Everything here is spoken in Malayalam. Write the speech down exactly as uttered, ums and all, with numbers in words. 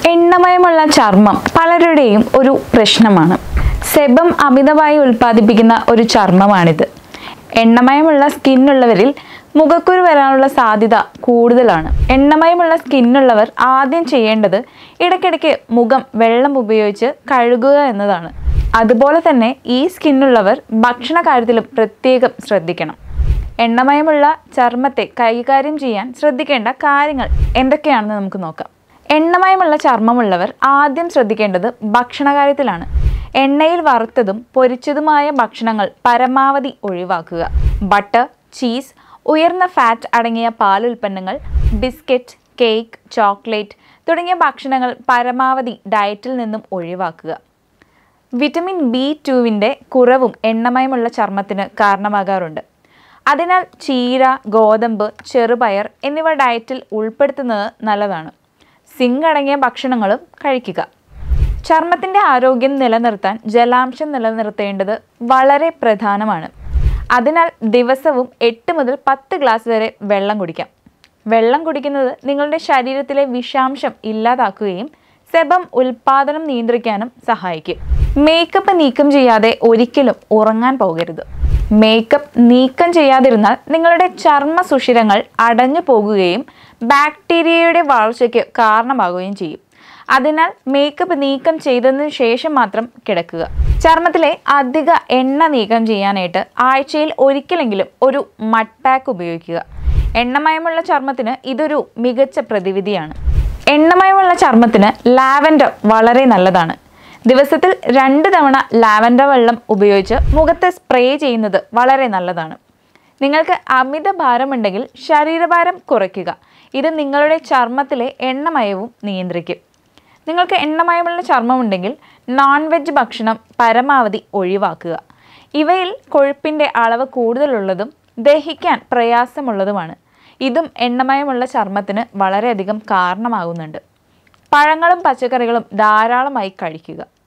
എണ്ണമയമുള്ള ചർമ്മം പലരുടെയും ഒരു പ്രശ്നമാണ്. സെബം അമിതമായി ഉൽപ്പാദിപ്പിക്കുന്ന ഒരു ചർമ്മമാണിത്. എണ്ണമയമുള്ള സ്കിന്നുള്ളവരിൽ മുഖക്കുരു വരാനുള്ള സാധ്യത കൂടുതലാണ്. എണ്ണമയമുള്ള സ്കിന്നുള്ളവർ ആദ്യം ചെയ്യേണ്ടത് ഇടയ്ക്കിടയ്ക്ക് മുഖം വെള്ളം ഉപയോഗിച്ച് കഴുകുക എന്നതാണ്. അതുപോലെ തന്നെ ഈ സ്കിന്നുള്ളവർ ഭക്ഷണ കാര്യത്തിലും പ്രത്യേകം ശ്രദ്ധിക്കണം. എണ്ണമയമുള്ള ചർമ്മത്തെ കൈകാര്യം ചെയ്യാൻ ശ്രദ്ധിക്കേണ്ട കാര്യങ്ങൾ എന്തൊക്കെയാണെന്ന് നമുക്ക് നോക്കാം. എണ്ണമയമുള്ള ചർമ്മമുള്ളവർ ആദ്യം ശ്രദ്ധിക്കേണ്ടത് ഭക്ഷണകാര്യത്തിലാണ്. എണ്ണയിൽ വറുത്തതും പൊരിച്ചതുമായ ഭക്ഷണങ്ങൾ പരമാവധി ഒഴിവാക്കുക. ബട്ടർ, ചീസ്, ഉയർന്ന ഫാറ്റ് അടങ്ങിയ പാലുൽപ്പന്നങ്ങൾ, ബിസ്ക്കറ്റ്, കേക്ക്, ചോക്ലേറ്റ് തുടങ്ങിയ ഭക്ഷണങ്ങൾ പരമാവധി ഡയറ്റിൽ നിന്നും ഒഴിവാക്കുക. വിറ്റമിൻ ബി ടുവിൻ്റെ കുറവും എണ്ണമയമുള്ള ചർമ്മത്തിന് കാരണമാകാറുണ്ട്. അതിനാൽ ചീര, ഗോതമ്പ്, ചെറുപയർ എന്നിവ ഡയറ്റിൽ ഉൾപ്പെടുത്തുന്നത് നല്ലതാണ്. സിങ്ക് അടങ്ങിയ ഭക്ഷണങ്ങളും കഴിക്കുക. ചർമ്മത്തിൻ്റെ ആരോഗ്യം നിലനിർത്താൻ ജലാംശം നിലനിർത്തേണ്ടത് വളരെ പ്രധാനമാണ്. അതിനാൽ ദിവസവും എട്ട് മുതൽ പത്ത് ഗ്ലാസ് വരെ വെള്ളം കുടിക്കാം. വെള്ളം കുടിക്കുന്നത് നിങ്ങളുടെ ശരീരത്തിലെ വിഷാംശം ഇല്ലാതാക്കുകയും സെബം ഉൽപ്പാദനം നിയന്ത്രിക്കാനും സഹായിക്കും. മേക്കപ്പ് നീക്കം ചെയ്യാതെ ഒരിക്കലും ഉറങ്ങാൻ പോകരുത്. മേക്കപ്പ് നീക്കം ചെയ്യാതിരുന്നാൽ നിങ്ങളുടെ ചർമ്മ സുഷിരങ്ങൾ അടഞ്ഞു പോകുകയും ബാക്ടീരിയയുടെ വളർച്ചയ്ക്ക് കാരണമാകുകയും ചെയ്യും. അതിനാൽ മേക്കപ്പ് നീക്കം ചെയ്തതിനു ശേഷം മാത്രം കിടക്കുക. ചർമ്മത്തിലെ അധിക എണ്ണ നീക്കം ചെയ്യാനായിട്ട് ആഴ്ചയിൽ ഒരിക്കലെങ്കിലും ഒരു മഡ് പാക്ക് ഉപയോഗിക്കുക. എണ്ണമയമുള്ള ചർമ്മത്തിന് ഇതൊരു മികച്ച പ്രതിവിധിയാണ്. എണ്ണമയമുള്ള ചർമ്മത്തിന് ലാവൻഡർ വളരെ നല്ലതാണ്. ദിവസത്തിൽ രണ്ട് തവണ ലാവൻഡർ വെള്ളം ഉപയോഗിച്ച് മുഖത്ത് സ്പ്രേ ചെയ്യുന്നത് വളരെ നല്ലതാണ്. നിങ്ങൾക്ക് അമിത ഭാരമുണ്ടെങ്കിൽ ശരീരഭാരം കുറയ്ക്കുക. ഇത് നിങ്ങളുടെ ചർമ്മത്തിലെ എണ്ണമയവും നിയന്ത്രിക്കും. നിങ്ങൾക്ക് എണ്ണമയമുള്ള ചർമ്മമുണ്ടെങ്കിൽ നോൺ വെജ് ഭക്ഷണം പരമാവധി ഒഴിവാക്കുക. ഇവയിൽ കൊഴുപ്പിൻ്റെ അളവ് കൂടുതലുള്ളതും ദഹിക്കാൻ പ്രയാസമുള്ളതുമാണ്. ഇതും എണ്ണമയമുള്ള ചർമ്മത്തിന് വളരെയധികം കാരണമാകുന്നുണ്ട്. പഴങ്ങളും പച്ചക്കറികളും ധാരാളമായി കഴിക്കുക.